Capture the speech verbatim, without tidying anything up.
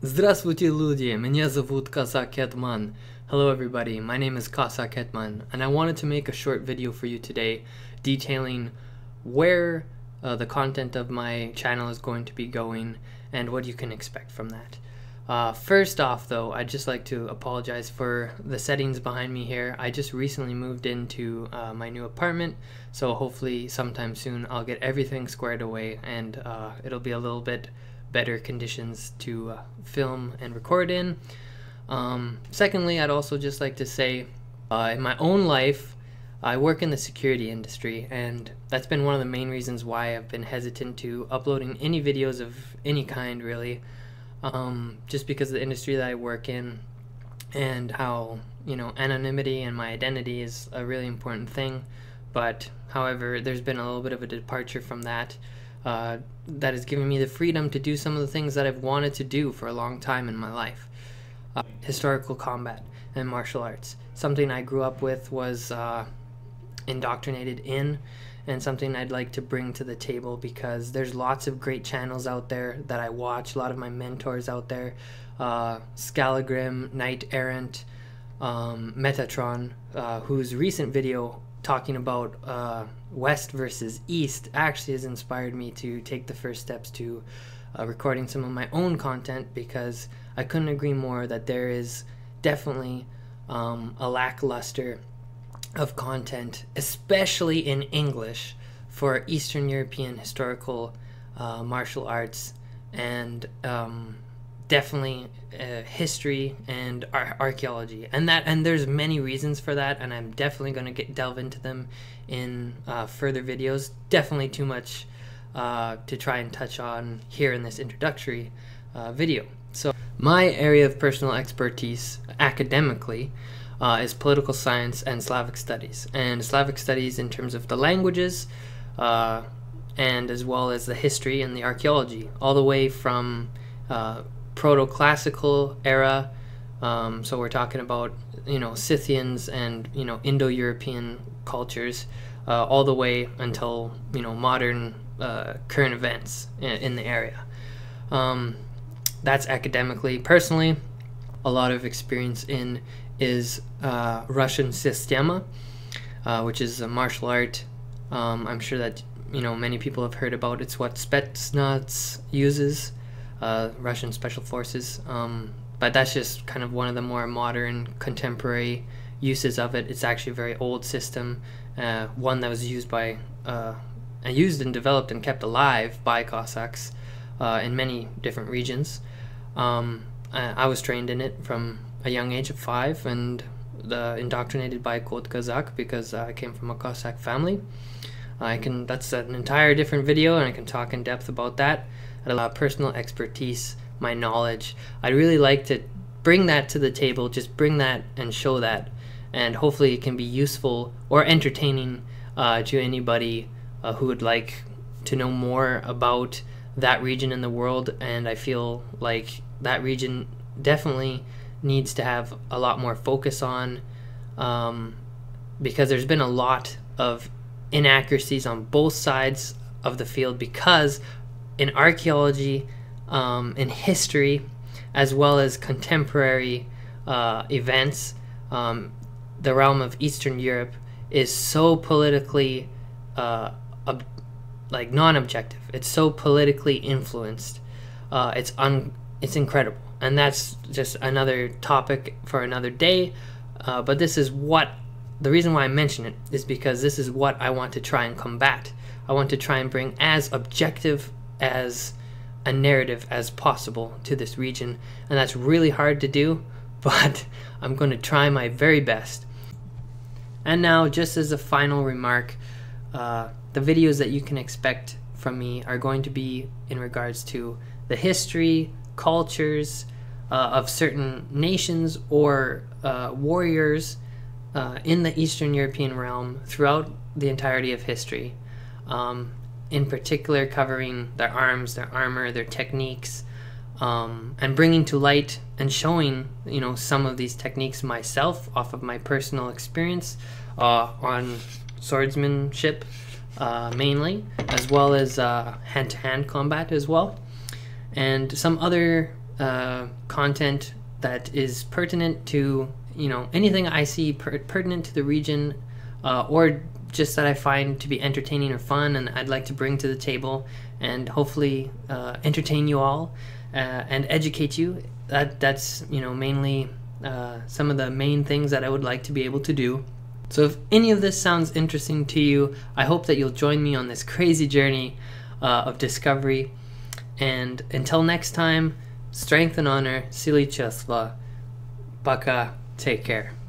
Здравствуйте, люди! Меня зовут Kazak Hetman. Hello everybody, my name is Kazak Hetman, and I wanted to make a short video for you today detailing where uh, the content of my channel is going to be going and what you can expect from that. Uh, first off though, I'd just like to apologize for the settings behind me here. I just recently moved into uh, my new apartment, so hopefully sometime soon I'll get everything squared away and uh, it'll be a little bit better conditions to uh, film and record in. Um, secondly, I'd also just like to say, uh, in my own life, I work in the security industry, and that's been one of the main reasons why I've been hesitant to uploading any videos of any kind, really. Um, just because of the industry that I work in and how, you know, anonymity and my identity is a really important thing. But however, there's been a little bit of a departure from that. Uh, that has given me the freedom to do some of the things that I've wanted to do for a long time in my life. Uh, historical combat and martial arts. Something I grew up with, was uh, indoctrinated in, and something I'd like to bring to the table because there's lots of great channels out there that I watch, a lot of my mentors out there, uh, Scalagrim, Knight Errant, um, Metatron, uh, whose recent video talking about uh, West versus East actually has inspired me to take the first steps to uh, recording some of my own content, because I couldn't agree more that there is definitely um, a lackluster of content, especially in English, for Eastern European historical uh, martial arts, and um, definitely uh, history and ar archaeology, and that and there's many reasons for that, and I'm definitely going to get delve into them in uh, further videos. Definitely too much uh, to try and touch on here in this introductory uh, video. So my area of personal expertise academically uh, is political science and Slavic studies, and Slavic studies in terms of the languages uh, and as well as the history and the archaeology, all the way from uh, proto-classical era, um, so we're talking about, you know, Scythians and, you know, Indo-European cultures, uh, all the way until, you know, modern uh, current events in, in the area. Um, that's academically. Personally, a lot of experience in is uh, Russian Systema, uh, which is a martial art. Um, I'm sure that, you know, many people have heard about. It's what Spetsnaz uses. Uh, Russian Special Forces, um, but that's just kind of one of the more modern, contemporary uses of it. It's actually a very old system, uh, one that was used by, uh, used and developed and kept alive by Cossacks uh, in many different regions. Um, I, I was trained in it from a young age of five, and the, indoctrinated by Kod Kazak, because I came from a Cossack family. I can, that's an entire different video, and I can talk in depth about that. Uh, personal expertise, my knowledge. I'd really like to bring that to the table, just bring that and show that, and hopefully it can be useful or entertaining uh, to anybody uh, who would like to know more about that region in the world. And I feel like that region definitely needs to have a lot more focus on, um, because there's been a lot of inaccuracies on both sides of the field, because in archaeology, um, in history, as well as contemporary uh, events, um, the realm of Eastern Europe is so politically uh, ob like non-objective. It's so politically influenced. Uh, it's un it's incredible, and that's just another topic for another day. Uh, but this is what the reason why I mention it is because this is what I want to try and combat. I want to try and bring as objective as a narrative as possible to this region, and that's really hard to do, but I'm going to try my very best. And now, just as a final remark, uh, the videos that you can expect from me are going to be in regards to the history, cultures uh, of certain nations or uh, warriors uh, in the Eastern European realm throughout the entirety of history. Um, in particular covering their arms, their armor, their techniques, um, and bringing to light and showing, you know, some of these techniques myself off of my personal experience uh, on swordsmanship uh, mainly, as well as uh, hand-to-hand combat as well, and some other uh, content that is pertinent to, you know, anything I see per pertinent to the region, uh, or just that I find to be entertaining or fun and I'd like to bring to the table and hopefully uh, entertain you all uh, and educate you. That that's, you know, mainly uh, some of the main things that I would like to be able to do. So if any of this sounds interesting to you, I hope that you'll join me on this crazy journey uh, of discovery. And until next time, strength and honor, Sili Chesla, Baka, take care.